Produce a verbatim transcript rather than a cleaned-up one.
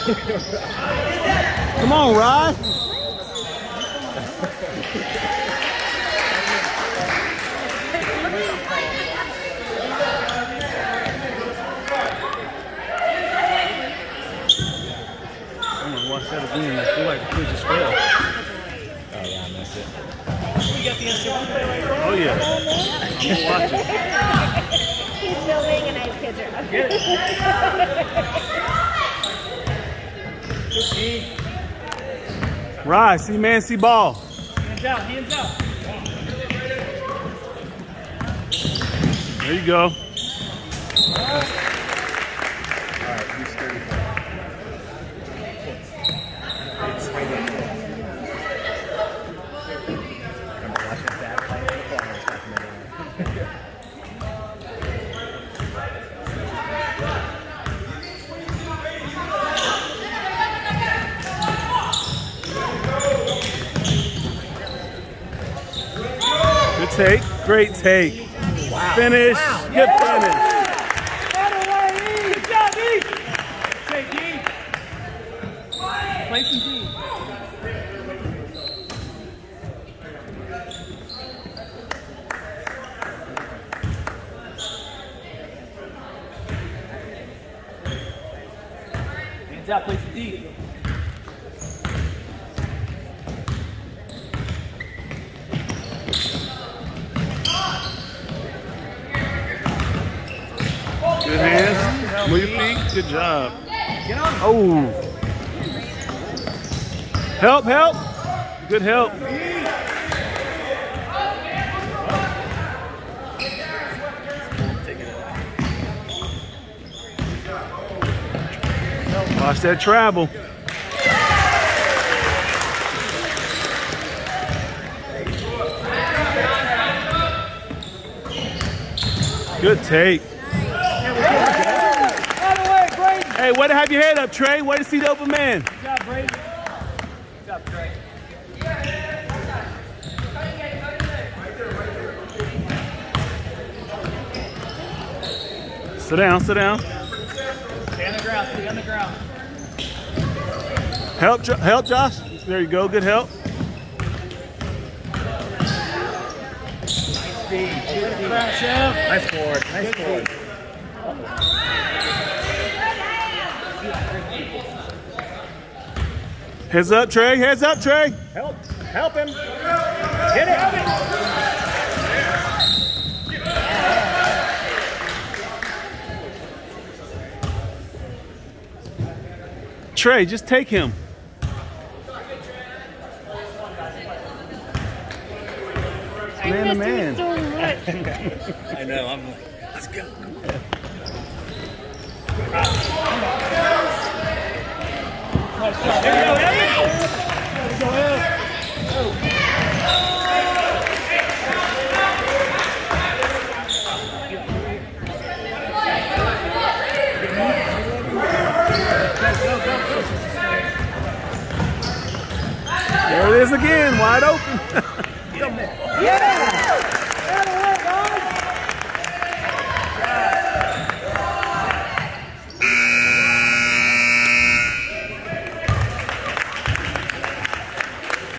Come on, Rye. Watch that again. I feel like the kids just fell. Oh yeah, I missed it. Oh yeah. I'm gonna watch it. He's filming and I have kids around. Right, see man, see ball. Hands out, hands out. There you go. Good take, great take. Wow. Finish, wow. Good yeah. Finish. Good job, E. Take E. Play some D. Hands out, play some D. Good hands. Move your feet. Good job. Oh. Help, help. Good help. Watch that travel. Good take. Hey, way to have your head up, Trey. Way to see the open man. Good job, Brady. Good job, Trey. Sit down, sit down. Stay on the ground, stay on the ground. Help, help, Josh. There you go, good help. Nice feed, good feed. Nice forward, nice forward. Heads up, Trey. Heads up, Trey. Help. Help him. Hit it. Trey, just take him. Man to man. So much. I know. I'm like, let's go. There you go, Evan. Go, Evan. There it is again, wide open. Yeah!